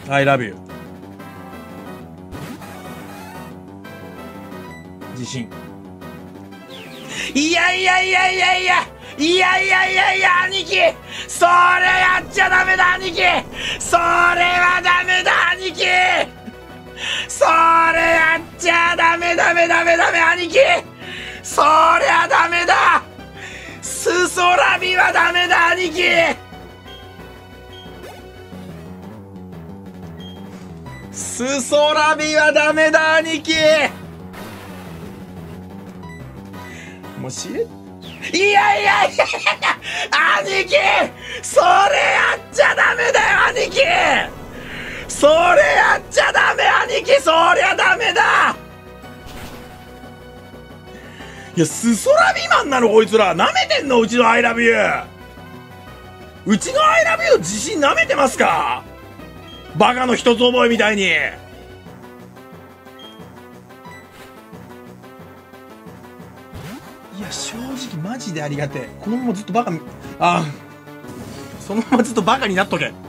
I love you。自信。いやいやいやいやいやいやいやいやいや兄貴、それやっちゃダメだ兄貴、それはダメだ兄貴、それやっちゃダメダメダメダメ兄貴、そりゃダメだ、すそらびはダメだ兄貴、すそらびはダメだ兄貴、もうしれいやいやいやいや兄貴、それやっちゃダメだよ兄貴、それやっちゃダメ兄貴、そりゃダメだ。いや、すそらびマンなのこいつら、なめてんのうちの I love you、 うちの I love you の自信なめてますか、バカの一つ覚えみたいに。いや正直マジでありがてえ、このままずっとバカそのままずっとバカになっとけ。